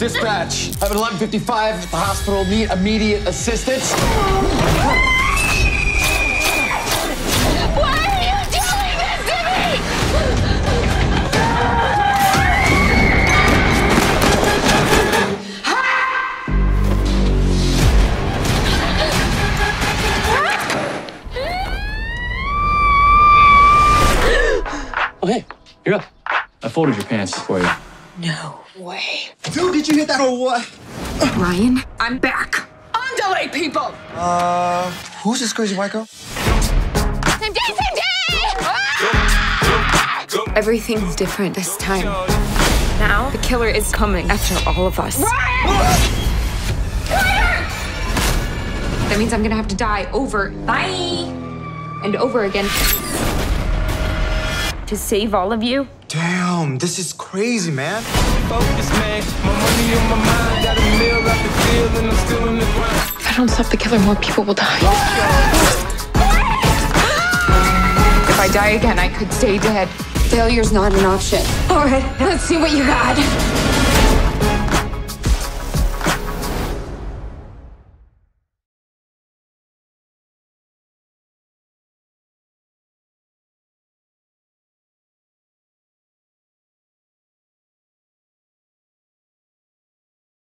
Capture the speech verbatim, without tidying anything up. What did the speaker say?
Dispatch. I'm at eleven fifty-five at the hospital. Need immediate assistance. Why are you doing this to me? Oh, hey, you're up. I folded your pants for you. No way. Dude, did you hit that or what? Ryan, I'm back. I'm delayed, people. Uh, who's this crazy white girl? Cindy, Cindy! Ah! Everything's different this time. Now, the killer is coming after all of us. Ryan! Ryan! That means I'm gonna have to die over, bye, and over again. To save all of you? Damn, this is crazy, man. Focus, man. My money on my mind. Got a meal out the field and I'm still in the grind. If I don't stop the killer, more people will die. If I die again, I could stay dead. Failure's not an option. All right, let's see what you got.